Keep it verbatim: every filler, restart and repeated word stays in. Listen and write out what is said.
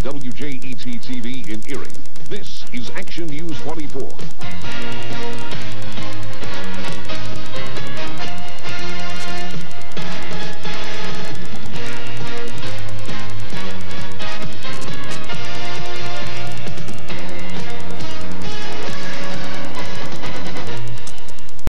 W J E T T V in Erie. This is Action News twenty-four.